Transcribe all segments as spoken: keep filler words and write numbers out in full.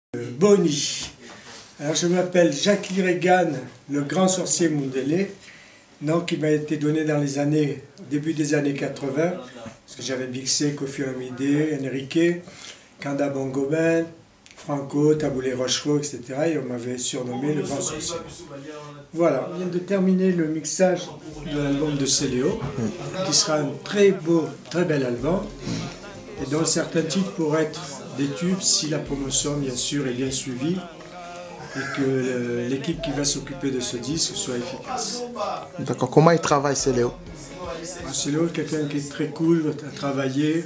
Boni. Alors je m'appelle Jacques Regan, le grand sorcier Mundele, nom qui m'a été donné dans les années, au début des années quatre-vingt, parce que j'avais mixé Koffi Olomide, Enrique, Kanda Bongoman, Franco, Taboulé Rochereau, et cetera. Et on m'avait surnommé le grand sorcier. Voilà, on vient de terminer le mixage de l'album de Céléo, qui sera un très beau, très bel album, et dont certains titres pourraient être des tubes si la promotion, bien sûr, est bien suivie et que l'équipe qui va s'occuper de ce disque soit efficace. D'accord. Comment il travaille, Céléo? Céléo est quelqu'un qui est très cool à travailler,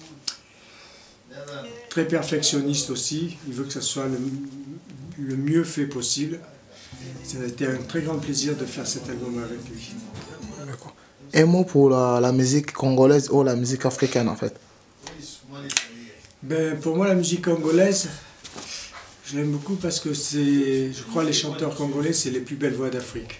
très perfectionniste aussi. Il veut que ce soit le, le mieux fait possible. Ça a été un très grand plaisir de faire cet album avec lui. D'accord. Un mot pour la, la musique congolaise ou la musique africaine, en fait? Ben, pour moi, la musique congolaise, je l'aime beaucoup parce que c'est, je crois, les chanteurs congolais, c'est les plus belles voix d'Afrique.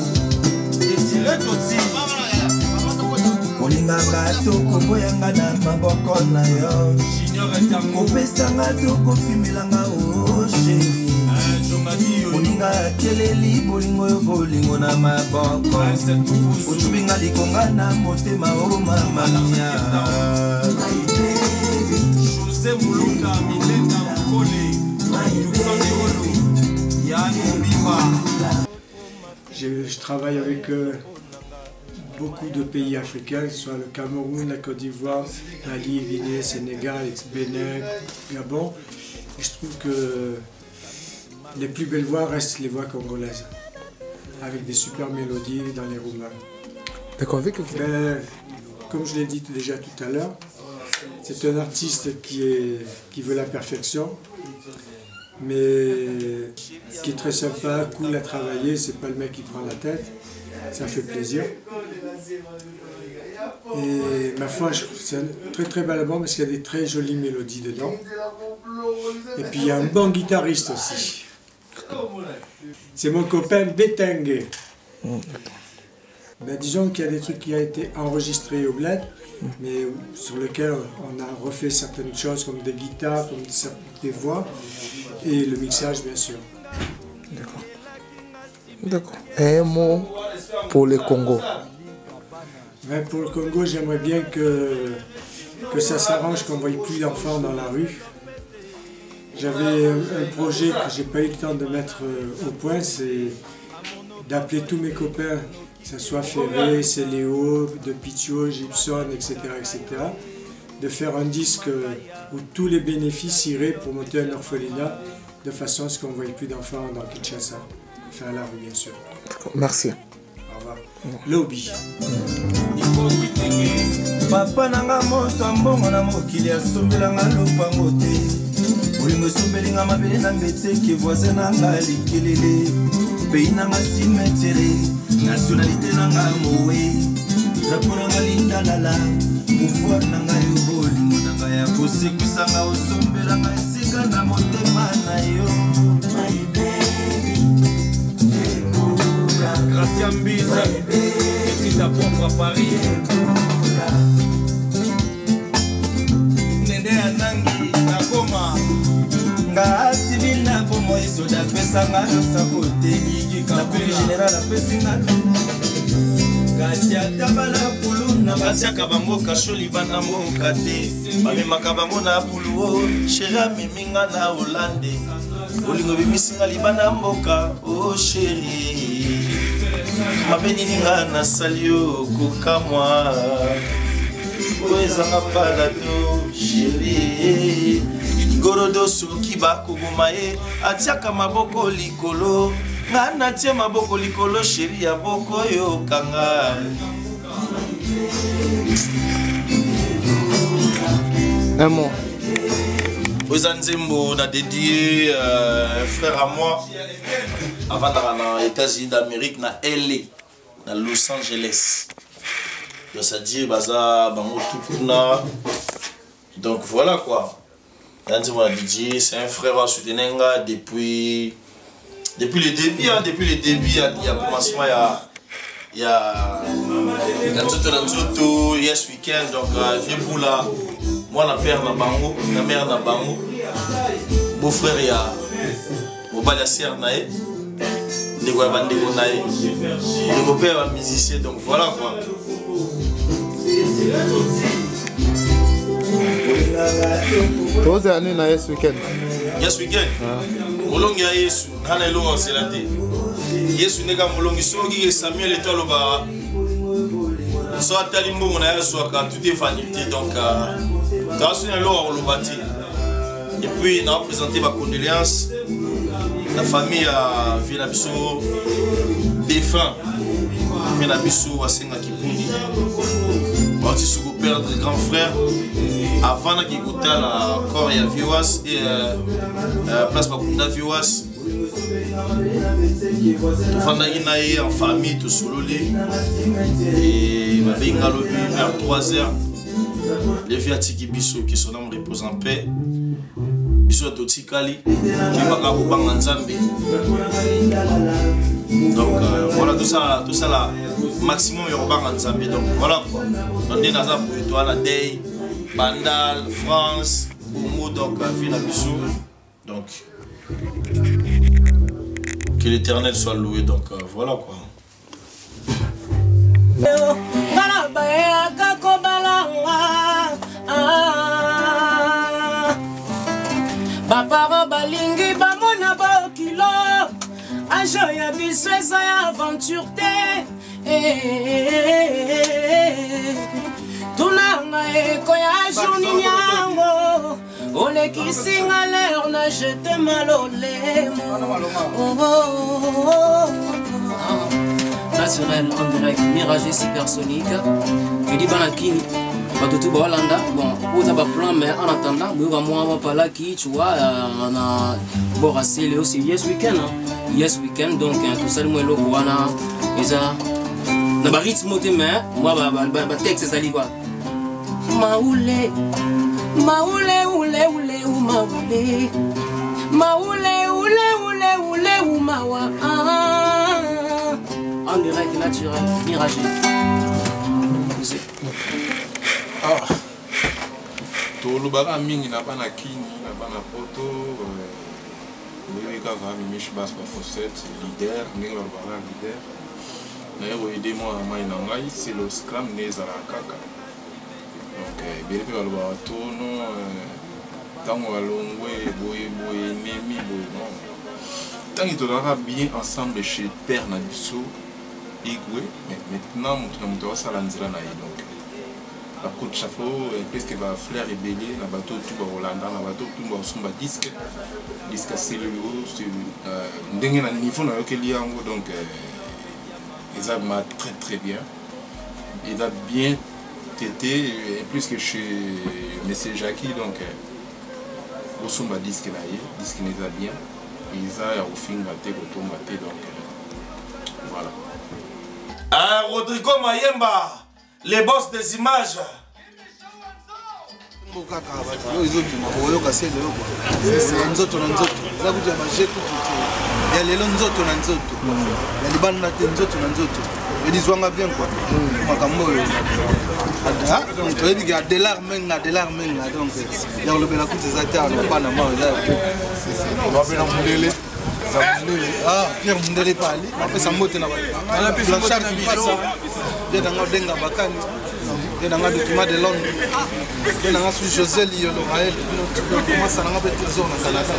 Je, je travaille avec euh, beaucoup de pays africains, que ce soit le Cameroun, la Côte d'Ivoire, Mali, Guinée, Sénégal, Bénin, Gabon. Et je trouve que les plus belles voix restent les voix congolaises, avec des super mélodies dans les rumba. D'accord, avec ben, comme je l'ai dit déjà tout à l'heure, c'est un artiste qui, est, qui veut la perfection, mais qui est très sympa, cool à travailler, c'est pas le mec qui prend la tête, ça fait plaisir. Et ma foi, c'est un très très bel album parce qu'il y a des très jolies mélodies dedans. Et puis il y a un bon guitariste aussi. C'est mon copain Betengue. Ben, disons qu'il y a des trucs qui ont été enregistrés au bled, mais sur lesquels on a refait certaines choses comme des guitares, comme des voix, et le mixage bien sûr. D'accord. D'accord. Un mot pour le Congo. Ben, pour le Congo, j'aimerais bien que, que ça s'arrange, qu'on ne voie plus d'enfants dans la rue. J'avais un projet que j'ai pas eu le temps de mettre au point, c'est d'appeler tous mes copains, que ce soit Ferré, Céléo, De Pichio, Gibson, et cetera, et cetera, de faire un disque où tous les bénéfices iraient pour monter un orphelinat, de façon à ce qu'on ne voie plus d'enfants dans Kinshasa. Enfin à la rue, bien sûr. Merci. Au revoir. Lobby. Papa nanga moto mbongo na mokili asombelanga lopango te. Olingo sobelinga mabele na mbeteke voisin nanga likelele. Pays nanga cimetière, nationalité nanga mowe. Drapeau nanga linda lala, pouvoir nanga yo bolingo nanga ya kosekwisanga osombelanga esika na motema na yo. My baby, Gracia Mbiza, petit à propre à Paris. Nende anangi na koma. Nga civil na bomo isoda pesa nga yosa kote. Na pili general apesi nga. Kasi atabala pulu na batiaka bango kasholi bana mboka te. Bamemaka bango na pulu o. Shera miminga na Hollande. Olingo bimisinga libana mboka o sheri. Mabeni ninga na salio kukamwa. Oezanga palado sheri. Gorodo soki bakoboma ye atiaka maboko likolo. Nga natie maboko likolo sheri ya boko yo kanga. Un mot. Ozanzembo na dédié euh, un frère à moi avant d'aller aux États-Unis d'Amérique na L A, na Los Angeles. Donc ça dit baza bango tukuna. Donc voilà quoi. Ozanzembo na dédié, c'est un frère à soutenir depuis depuis le début hein, depuis le début il y a commencement il y a il y a Nzoto Nzoto Yes Weekend donc vieux pour la moi la père na bango, la mère na bango. beau-frère ya mobali ya sœur nae ndeko ya bandeko nae ndeko mpe ya musicien, donc voilà quoi. Toza anu na yes weekend. Yes weekend. Molongi ya Yesu nana eloko osela te. Yesu neka molongi soki Samuel etalo ba so atali mbongo na Yesu aka tout est vanité, donc dans ce eloko olobati. Et puis on a présenté ma condoléance la famille à Vinabiso défunt Vinabiso à Senga Kipundi. Parti sur le père de grand frère avant qu'il goûte la corps et à Vioas et euh, place Bakunda Vioas. Tout en famille, tout solo et ma bengalobi vers trois heures. Les viatiki biso qui sont dans repose en paix. Biso totikali qui baka kubanga nzambe. Donc euh, voilà tout ça, tout ça là maximum yorobanga nzambe. Donc voilà quoi. On est dans un peu toi la Day, Bandal, France, Boumou, donc ville à Bissou. Donc que l'Éternel soit loué. Donc euh, voilà quoi. Bapara balingi bamona bokilo ajoya biso eza ya aventure te tunanga ekoya journée yango olekisinga l'air na jete malolemo naturel en direct mirage supersonique je dis banakini Batutu Balanda, bon, vous avez plan, mais en attendant, vous avez moi pas là qui, tu vois, on a borassé le aussi yes weekend, yes weekend, donc tout ça le moins loco, on a, et ça, na ba rythme de main, moi ba ba ba texte ça dit quoi, maoulé, maoulé, oulé, oulé, ou maoulé, maoulé, oulé, oulé, oulé, ou mawa, en direct naturel, mirage. Ah, tolobaka mingi na bana kini na bana poto boyoka kaka mimishi basi ba fossette leader ndenge balobaka leader naye boyede mwana mai na ngai c'est le scram ne ezala kaka donc ebele mpe balobaka tono ntango balongwe boye boye nemi boye non ntango tozalaka bien ensemble chez père na biso igwe mais maintenant moto na moto asala nzela na ye donc la côte chapeau presque va flair et belé na bateau tout ba Hollanda na bateau tout ba somba disque disque cellulose sur ndenge na niveau na yokeli yango donc ils a ma très très bien il a bien tété plus que chez monsieur Jackie donc au somba disque na ye disque les a bien ils a au fin maté ko tomba té donc voilà. Ah, Rodrigo Mayemba, les boss des images. Ah, Pierre Mundele parle, après ça monte na ba. La Blanchard qui passe. Bien dans Denga Bakani. Bien dans document de Londres. Bien dans sur José Liolo Raël. Comment ça na ba zone na Canada.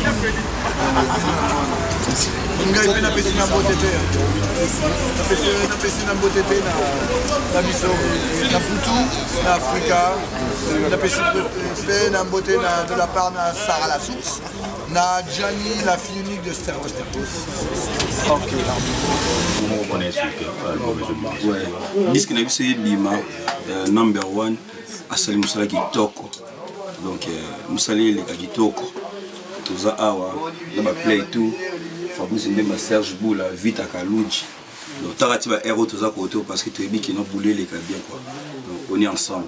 Ngai pena pesi na botete. Na pesi na pesi na botete na la biso na Putu, na Africa. Na pesi pe na boté na de la part na Sarah la source. Na Gianni, la fille unique de Star Wars. Ok, là. On connaît ce que ouais. Disque na biso bima number one asali musala kitoko. Donc musala le kitoko. Toza awa na ba play tout. Fabrice Mbemba Serge Boula vite à Kalouji. Donc tarati ba héros toza côté parce que tu es qui non boulé les bien quoi. Donc on est ensemble.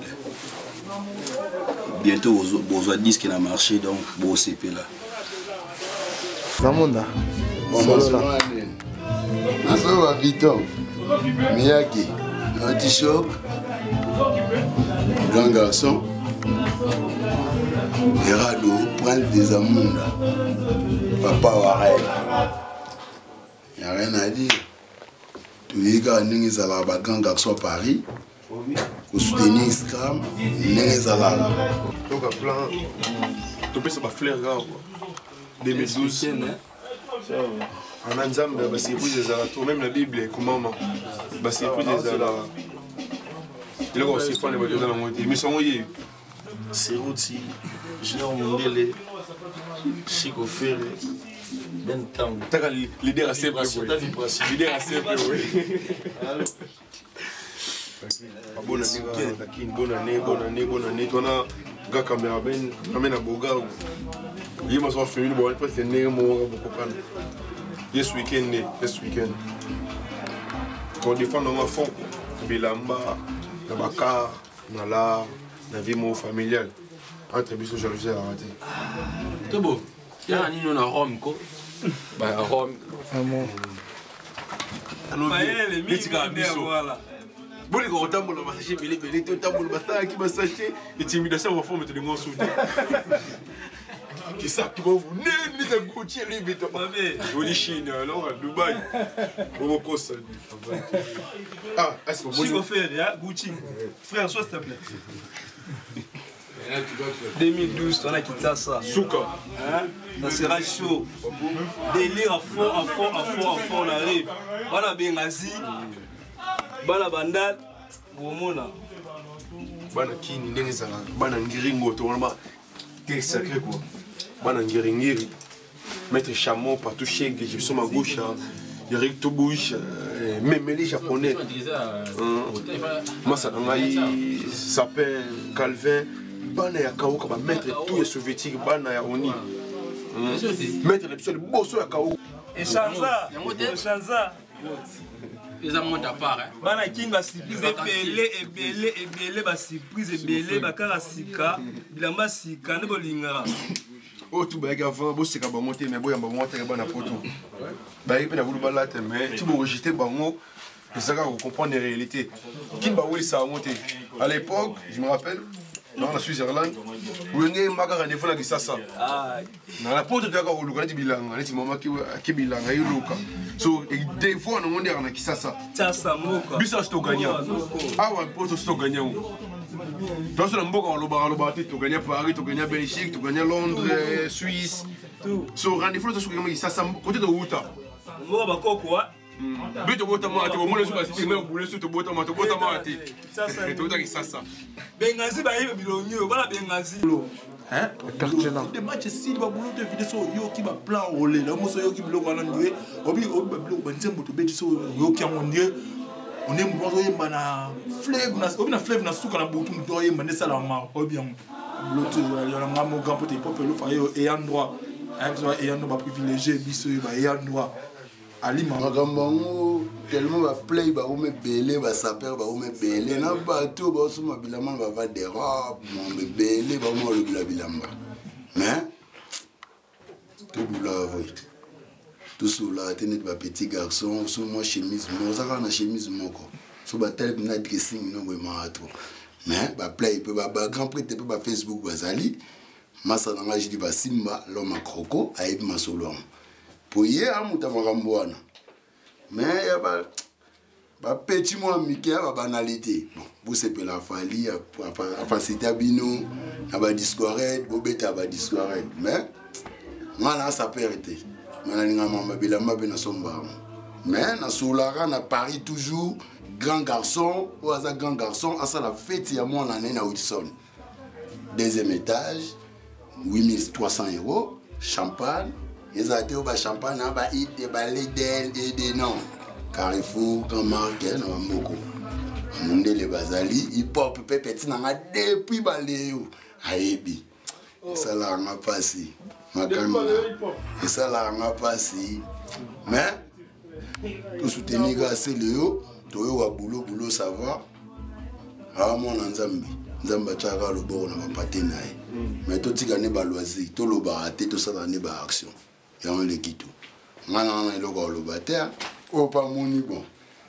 Bientôt besoin disque na marché donc beau C P là. Zamunda. Bonsoir. Bonsoir Viton. Miyagi. Anti-choc. Grand garçon. Erado, Prince des Amunda, Papa Warel. Il n'y a rien à dire. Tu es quand nous allons à grand garçon à Paris, pour soutenir Scram, nous allons. Donc à plein, tu peux se faire flair grave. deux mille douze. En Anzam, c'est plus des alatos, même la Bible, comment c'est plus des alatos. Il y a aussi pas les voitures dans la moitié. Mais ça, oui. C'est Routi, Junior Mundele, Chico Ferre, Ben Tango. Tu as l'idée à simple. L'idée à simple, oui. Bonne année, bonne année, bonne année, bonne année. Tu as un gars caméraman, ramène à Boga. Il m'a fait une bonne fois, c'est né, mon gars, Yes weekend, yes weekend. Quand on défend dans ma fond, Bilamba, Nabaka, Nala, la vie familiale. Entre bisous, j'ai réussi à rater. C'est beau. Il y a un ninon à Rome, quoi. Bah, à Rome. Vraiment. Les médicaments, voilà. Bon, les gars, on va s'acheter, mais les bébés, on va qui va s'acheter. L'intimidation va faire mettre les grands soutiens. Qui ça qui va vous nez, les goutiers, les vêtements. On dit Chine, alors, à Dubaï. On va quoi ça? Ah, est-ce qu'on va faire, Gucci. Frère, sois s'il te plaît. deux mille douze, on a quitté ça. Souka. Ça sera chaud. Délire à fond, à fond, à fond, à fond, on arrive. Voilà Bengazi. Bala Bandal. Womona. Bana Kini, Nengezala. Bana Ngiringo, tu vois, c'est sacré quoi. Bana Ngiringiri. Maître Chamon, partout chez je suis à gauche. Eric Tobouche, même les Japonais. Moi, ça s'appelle Calvin. Bana ya Kao, qui va mettre tout les soviétiques. Bana ya Oni. Mettre les petits bossos à Kao. Et Chanza. Et Chanza. Les amants à part. Bana King va surprise ebele ebele ebele ba surprise ebele ba kara sika bilamba sika ne bolinga. Oh tout ba avant bo sika ba monter mais bo ya ba monter ba na poto. Ba yi pe na vulu ba la te mais tu bo rejeter bango. Ça va comprendre les réalités. Qui va oui ça a monté. À l'époque, je me rappelle dans la Suisse-Irlande, où il y a un magasin de fond qui ça ça. Dans la porte de la gare, on a dit bilanga, on a dit maman qui qui bilanga, il luka. So des fois on a dit qui ça ça. Ça ça moka. Bisa je te gagnant. Ah ouais, pour te gagnant. Dans ce mboka on loba loba tu te gagner Paris, tu gagner Belgique, tu gagner Londres, Suisse. So rendez-vous de ce qui ça ça côté de Outa. Moi ba quoi? Bito bota mate, au moins les choses qui me boulent sur te bota mate, bota mate. Ça ça. Et tout ça ça. Bengazi ba yeba bilonyo, voilà Bengazi. Hein? Pertinent. Des matchs si ba boulot de vidéo so yo qui va plan roler, là mo so yo qui bloque wala ndwe, obi obi ba bloque banze moto beti so yo qui amondier. On est mbozo yemba na fleuve na obi na fleuve na suka na butu ndo yemba ne sala ma obi am. Bloto yo na ngamo grand pote pop le fa yo et endroit. Hein, et endroit privilégié biso ba et endroit. Makambango tellement va play ba ou me belé va saper ba ou me belé na bateau ba so mabilama va va des robes mon me belé ba mo le bilamba mais tout boula oui tout cela tenait ba petit garçon sous moi chemise moi ça na chemise moko so ba tel na dressing no we ma to mais ba play peut ba grand prix peut ba Facebook bazali masa na ngaji di ba simba l'homme croco aïb masolom. Pour hier, nous avons mais il y a un petit mot américain, il y a banalité. Bon, vous savez la folie, il y a facilité à Bino, il y a discours, il y a discours. Mais, moi, ça peut arrêter. Mais, dans Solara, à Paris, toujours, grand garçon, ou à grand garçon, à la fête, il y a mon année à Wilson. Deuxième étage, huit mille trois cents euros, champagne. Ils ont été au champagne, ils ont été au Lidl et des noms. Carrefour, Camargue, ils ont beaucoup. Ils ont été bazali, ils pop, petit, ils ont été depuis Baléo. Aïbi. Ça l'a passé. Et ça l'a passé. Mais, pour soutenir assez le haut, tu as boulot, boulot, ça va. Alors, mon Nzambi, Nzamba Tchara, le bon, on n'a pas de naï. Mais tout le monde a loisir, tout le monde a raté, tout ça, on a action. Et on les quitte. On a le bataire, on pas mon bon.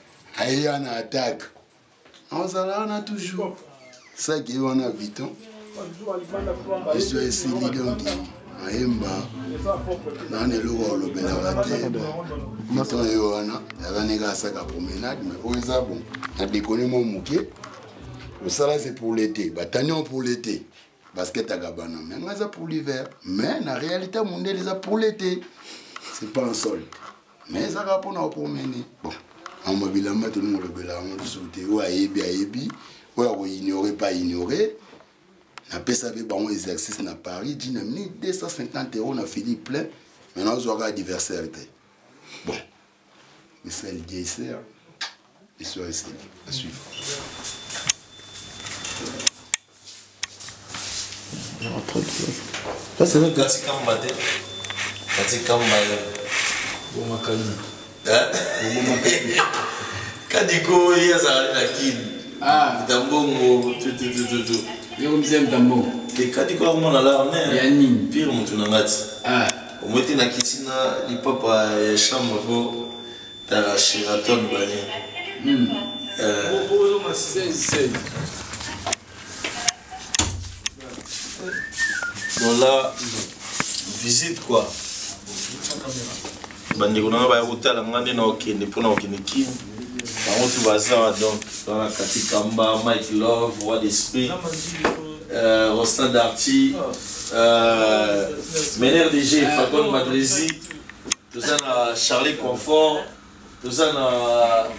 Aïe, on attaque. On a toujours. Ça qui est en habitant, histoire esili donc ayemba nana eloko olobelaka te temps oyo wana yazaneka asaka promenade mais oyo eza bon adekone mo moke osala c'est pour l'été batanion pour l'été basket à Gabana mais nga eza pour l'hiver mais na réalité mondele eza pour l'été c'est pas un sol mais ezaka mpona opromene bon amabilamba tolingo olobelaka ngo liso te oyo ayebi ayebi oyo akoignore pas ignoré napesa pe bango exercice na Paris dina mini deux cent cinquante euros na fini plein maintenant ozwaka adversaire te bon misali geiser histoire eseli à suivre. Ça c'est vrai. Kati kamba te. Kati kamba ya. Boma kali. Eh? Boma kali. Kadiko yaza na kini. Ah, dambongo tu tu tu tu tu. Yo mzem dambongo. Le kadiko ko na la mer. Ya nini? Pire mutu na ngati. Ah, omwete na kitina lipapa ya chambre ko tara Sheraton bani. Hmm. Euh, c'est c'est bon là, visite quoi. Bandeko na ba hôtel ngande na okende pona okende kin. Bango tu baza donc dans la Katikamba, Mike Love, Roi d'Esprit, euh Rostan Darty, euh Mener D G, Facon Madrezi, tout ça na Charlie Confort, tout ça na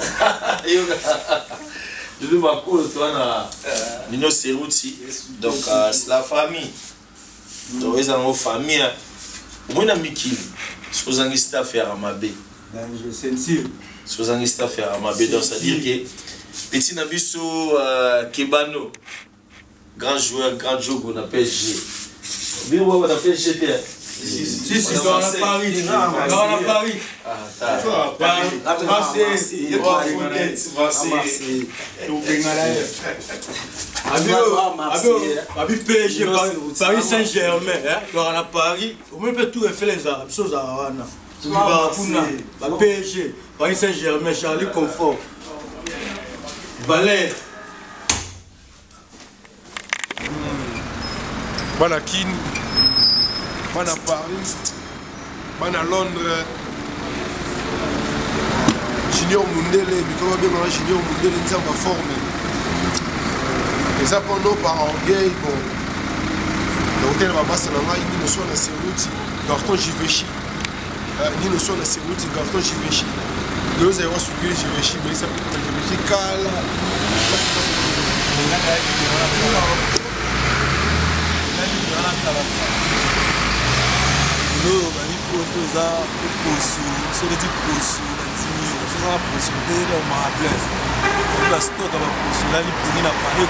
je veux ma cool toi na Nino Serouti. Donc c'est la famille. Donc ils ont une famille. Moi na Miki. Sozangi staff à Ramabé. Je sensible. Sozangi staff à Ramabé. Donc ça veut dire que petit Nabiso Kebano, grand joueur, grand joueur qu'on appelle G. Bien on appelle G T. Si, si, si, dans la Paris, dans la Paris. Ah, Marseille, Marseille, P S G, Paris Saint-Germain, dans la Paris, on peut tout faire les choses à Rana. P S G, Paris Saint-Germain, Charlie Confort, Valère. Banakin. Bana Paris, Bana Londres, Junior Mundele, Nicolas Bemara Junior Mundele, nous sommes en forme. Et ça pendant par orgueil, bon. L'hôtel va passer là, il nous soit dans ses routes, carton Jivechi. Il nous soit dans ses routes, carton Jivechi. Nous avons suivi Jivechi, mais ça peut être Jivechi Kala. Nous, on a des pousses, sur des pousses, on a des pousses, on a des pousses, on a des pousses, on a des pousses, on a des pousses, on a des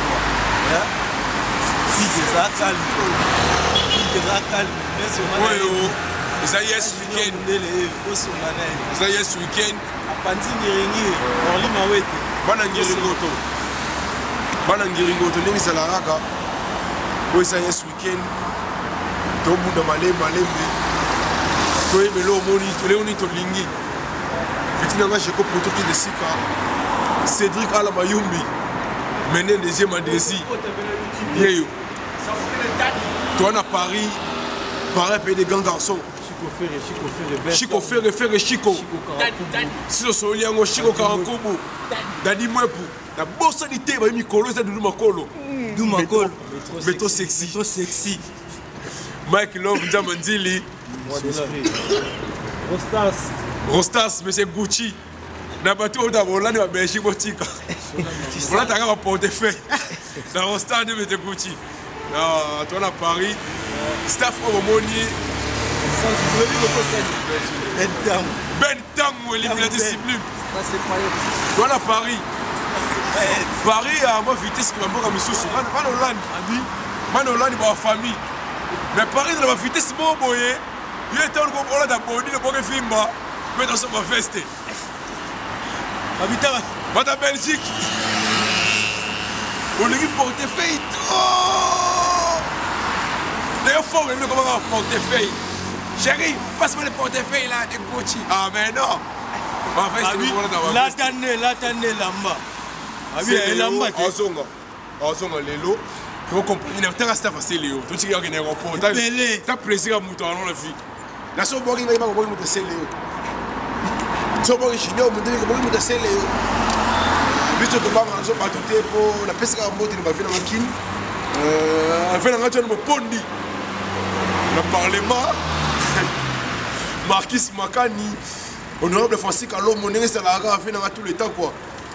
Toi, mais là, on est au Lingi. Petit n'a j'ai compris tout de Sika. Cédric Alamayumbi. Mené deuxième adresse. Yeyo. Toi, à Paris, pareil, pays des grands garçons. Chico Ferre, Ferre, Chico. Si le soleil est Chico Karakobo. Dadi Mwepu. La bosse sanité, il y a Mikolo, c'est Doudou Makolo. Doudou Makolo. Mais trop sexy. Trop sexy. Mike Love, Jamandili. Rostas. Rostas, mais c'est Gucci. Na bateau d'abord là, on va Belgique Botica. Voilà, tu as un portefeuille. Dans Rostas, tu mets Gucci. Toi, à Paris, staff Omoni. Ben Tam. Ben Tam, il est la discipline. Toi, à Paris. Paris, à moi, vitesse qui m'a beaucoup à Missoussou. Man Hollande. Man Hollande, il va en famille. Mais Paris, dans la vitesse, c'est bon, boye. Il est temps de comprendre la bonne, le bon film, mais dans son feste. Habitant, va ta Belgique. On lui portefeuille trop. D'ailleurs, il faut que nous commençons à portefeuille. Chérie, passe-moi le portefeuille là, de Gucci. Ah, mais non. La tannée, la tannée, lamba. Ah oui, lamba. Ozonga, Ozonga, Lelo. Vous comprenez, tu as resté facile, Léo. Tu as gagné un aéroport. Tu as plaisir à mouton dans la vie. La seule chose qui m'a dit, c'est Léo. La seule chose qui m'a dit, c'est Léo. Juste que maman a battu pour la pesca à moto, il m'a fait la machine. Elle fait la machine, elle m'a pondi. Le Parlement, Marquis Makani, honorable Francis Kalom, mon est à la gare, fait dans tous les temps quoi.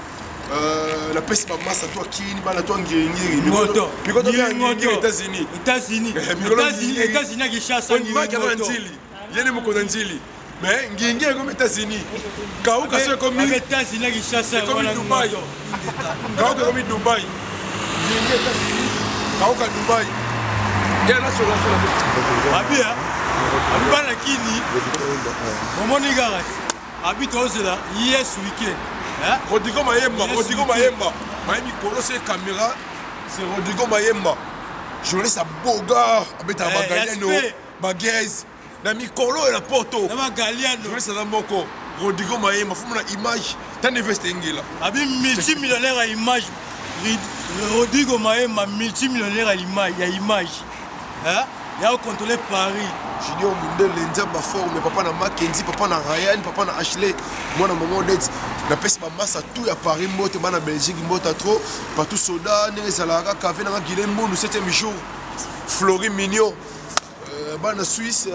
La peste ma masse à toi qui n'est pas la toi qui est ni moto. Mais quand on vient aux États-Unis, États-Unis, États-Unis, États-Unis qui chasse en Nzili. Il y a des mots qu'on a Nzili. Mais Ngingi est comme États-Unis. Kaou Kassé comme les États-Unis qui chassent comme Dubaï. Kaou comme Dubaï. Ngingi États-Unis. Kaou comme Dubaï. Il y a la sur la sur la. Abi hein. Abi bana kini. Comment ni garage. Abi tozela yes weekend. Hein? Rodrigo Mayemba, Rodrigo Mayemba. Mayemi Kolo c'est caméra. C'est Rodrigo Mayemba. Journaliste à Boga, avec ta Bagaliano, Baguez. Nami Kolo et la Porto. Nama Galiano. Journaliste à Moko. Rodrigo Mayemba, faut une image. T'as investi là. Abi multimillionnaire à image. Rodrigo Mayemba multimillionnaire à l'image, il y a image. Hein? Il y a contrôlé Paris. Junior Mundele, Nzamba forme, papa na Mackenzie, papa na Ryan, papa na Ashley. Moi na moment d'être. La peste ma masse à tout à Paris, moto, na Belgique, moto trop. Partout soda, n'est Salara, café na Guilhem, nous septième jour. Flory Mignon. Bana Suisse,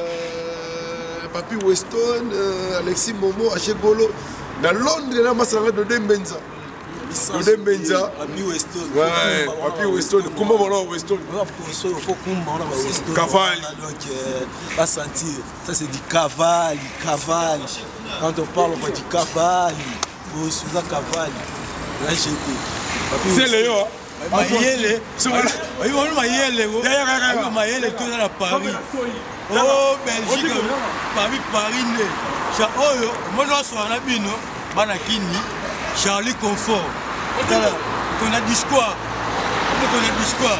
Papi Weston, Alexis Momo, Achegolo. Dans Londres, na masse de Dembenza. De Benza, Papi Weston. Ouais, Papi Weston. Comment on a Weston? Il faut qu'on a Weston. Cavalli. Donc, pas sentir. Ça, c'est du Cavalli. Cavalli. Quand on parle, on va du Cavalli. Ou sous la Cavalli. Là, j'ai écouté. C'est Léo. Mayele. C'est vrai. Oui, on a Mayele. On a Mayele tout dans Paris. Oh, Belgique. Paris, Paris. Oh, moi, je suis en Abino. Banakini. Charlie Confort. On a discours. On a discours.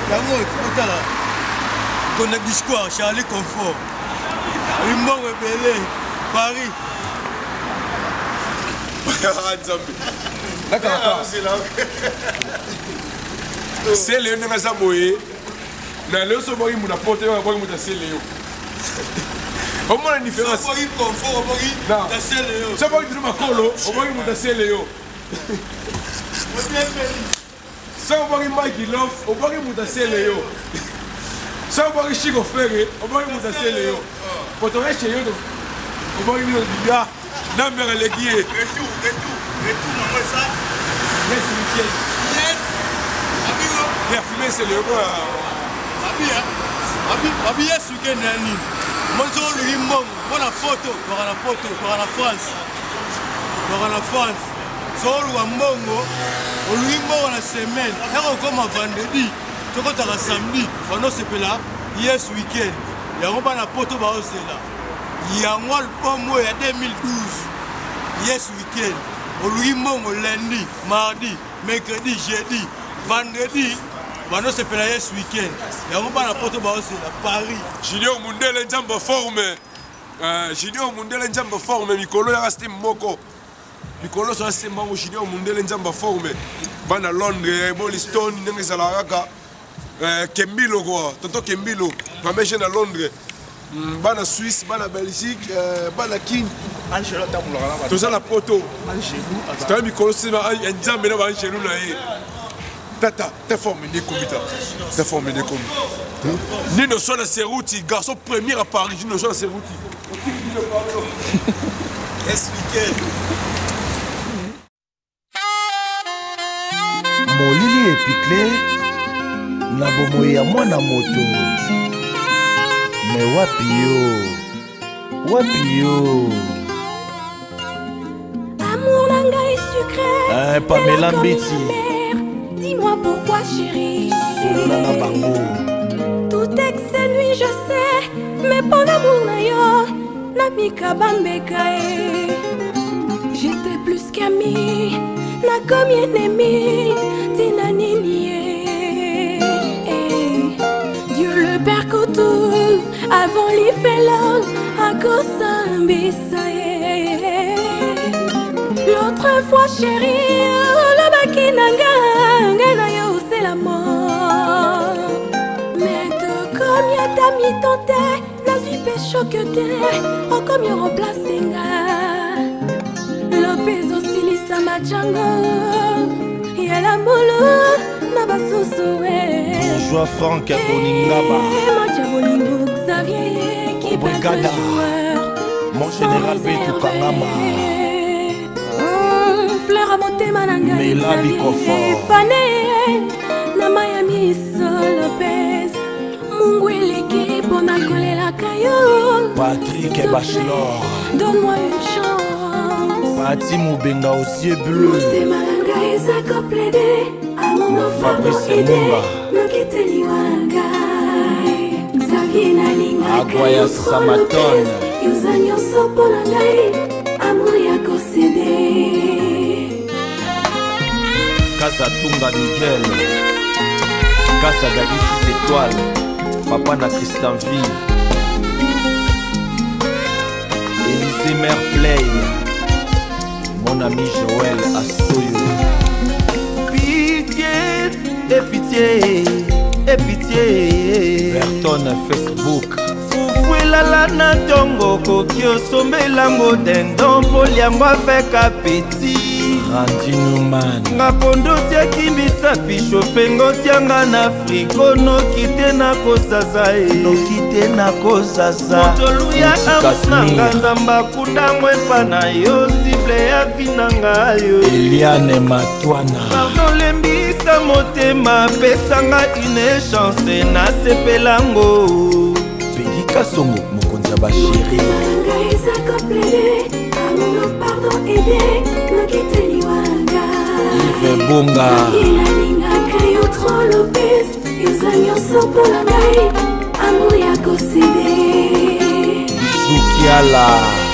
On a discours. Charlie Confort. Il m'a révélé. Paris. C'est Léo Nazaboé. Dans le sommet, il m'a porté un bon de c'est Léo. Comment la différence? C'est un confort, c'est Léo. C'est pas du Macolo, au moins il m'a c'est Léo. Ça va voir Mike Love, au moins il m'a c'est Léo. Ça va voir Chico Ferré, au moins il m'a c'est Léo. Pour ton reste, au moins il m'a dit ah, non mais elle est guiée. Et tout, et tout, et tout, non mais ça. Yes, Michel. Yes. Amigo. Il a fumé c'est Léo. Abi, abi, abi yes weekend nani. Monzo lui mbongo, bona photo, kwa na photo, kwa na France. Kwa na France. Solo wa mbongo, lui mbongo na semaine. Ero comme vendredi, toko ta samedi, ono sepela yes weekend. Ya ngomba na photo ba osela. Ya ngol pomo ya deux mille douze. Yes weekend. Lui mbongo lundi, mardi, mercredi, jeudi, vendredi. Bano se pela yes weekend. Ya ngomba na poto ba osela Paris. Junior Mundele Nzamba forme. Euh Junior Mundele Nzamba forme Mikolo ya reste moko. Mikolo so reste moko Junior Mundele Nzamba forme. Bana Londres, Bolliston, ndenge salaraka. Euh Kembilo quoi. Tonto Kembilo. Ma mèche na Londres. Bana Suisse, bana Belgique, bana King. Angelo tamulaka là. Tout ça la poto. Angelo. C'est un Mikolo c'est un Nzamba na Angelo na ye. Tata, t'es formé des comités. T'es formé des comités. Nino Sola Serrouti, garçon premier à Paris, Nino Sola Serrouti. Yes weekend. Molili epiclé, na bomo ya mwana moto. Mais wapi yo, wapi yo. Amour nanga est sucré. Eh, Pamela Mbiti. Dis-moi pourquoi chérie. Tout excès nuit je sais. Mais pour l'amour na yo Namika bambekae. J'étais plus qu'ami. Na comme ennemi. Tina ninie. Dieu le Père Koutou. Avant lui fait l'homme. À Kosambisae. L'autre fois chérie. Le baki nanga. C'est la mort. mitante nazwi mpe shoke te okomi remplace nga lopez osilisa majango yala mbulu na basusu joie frank ya boningaba matia bolingo Xavier qui brigada mon général Betu Kangama fleur à motema na ngai Melabi Confort fane na Miami Lopez mungu eleki mpona kolelaka yo Patrick Bachelor donne-moi une chance Pati Moubenga aux yeux bleus motema na ngai eza koplede amono Fabrice Munga nokiteliwa na ngai Xavier nalingaka Agwaya yo Samaton yoza nyonso mpo na ngai amour ya kosede Casa Tunga Miguel Casa Dadi six étoiles Papa na Christianville Élysée Mère Play mon ami Joël Assoyo Pitié et pitié et pitié Berton Facebook Foufuelala na tongo koki osombelango dendon poliango avec appétit Randy Newman nga pondo tiaki misapi shopengo tianga na friko noki te na kozaza e noki te na kozaza motoluya amusanga nzamba kundango epa na yo sible ya vinanga yo Eliane Matwana pardon lembisa motema pesanga une chance nasepelango Pedika Songo mokonzi ya basheri Yves Bonga nalingaka yo tro Lopez yoza nyonso mpona ngai amour ya kosede Zukiala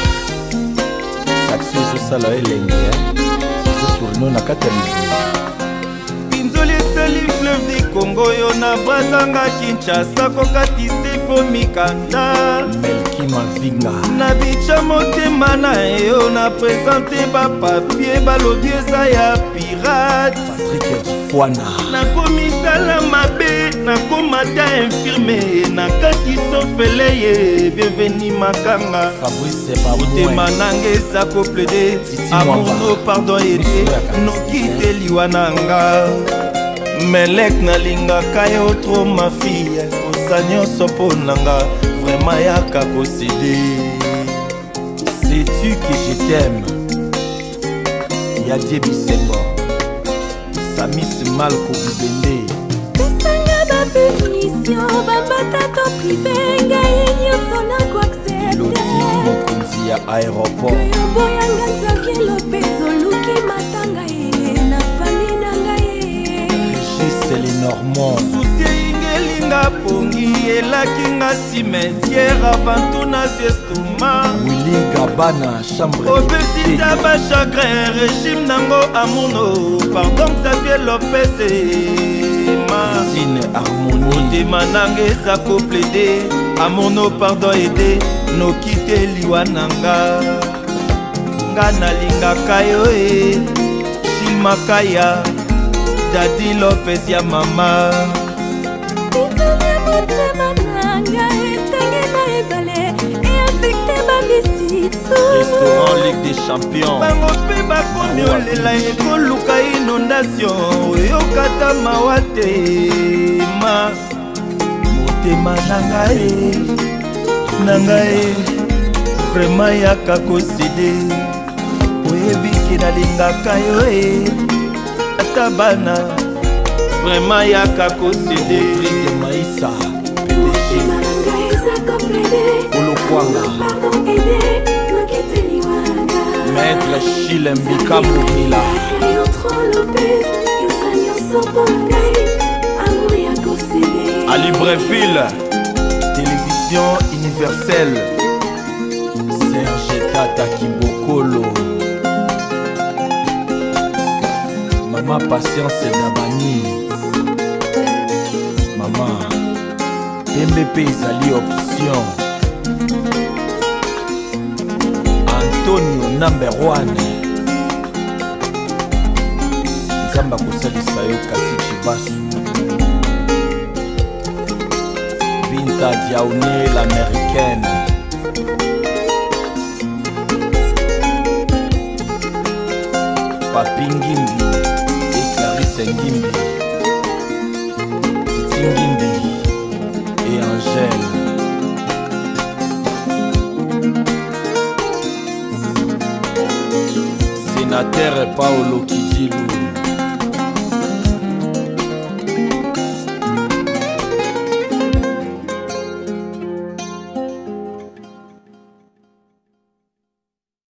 saxo ezosala elenge ezotourne na kati ya libulu pinzoli esali fleuve du Congo yo na brazanga Kinshasa kokatise fo mikanda Melki Mavinga na bicha motema na yo na présente bapapie balobi eza ya pirate Patrick Difwana nakomisala mabe nakomata infirme nakati sofele ye bienveni makanga Fabrice motema nanga eza koplede amour pardon ete noki te liwa nanga Melek nalingaka yo tro ma fille osa nyonso mpo nanga vraiment yaka kosede sais-tu que je t'aime Yadie Bisembo Samis Malko Bibende pesanga bapétition bambata to prive ngai nyonso nakoaccepte Loti mokonzi ya aéroport oboyanga Xavier Lopez oluki matanga ye na fami na ngai Régis Lenormand susi ingelinga pongi elakinga cimetière avantu na siestuma Willy Gabana chambre obesita bachagrin régime nango amuno pardon Xavier Lopez Mazine harmonie motema nanga eza koplede amono pardon ede noki te liwa nanga nga nalingaka yo e Shimakaya Dadi Lopez ya mama Italia motema nanga etenge na ebale eafekte bamisito Restaurant Ligue des Champions bango mpe bakomi olela ekoluka inondation oyokata mawa te ma motema nanga e nanga e vraiment yaka kosede oyebiki nalingaka yo e ata bana vraiment yaka kosede de maïsa olokwanga maître Chile Mbika Mobila à Libreville télévision universelle Serge Tata Kibokolo Mama Patience Dabani Mama Pembe pe ezali option Antonio number one Nzamba kosalisa yo kasi chibasu Binta Rita Diaoné, l'américaine. Papi Ngimbi et Clarisse Ngimbi, Titi Ngimbi et Angèle. Sénateur Paolo Kidilou.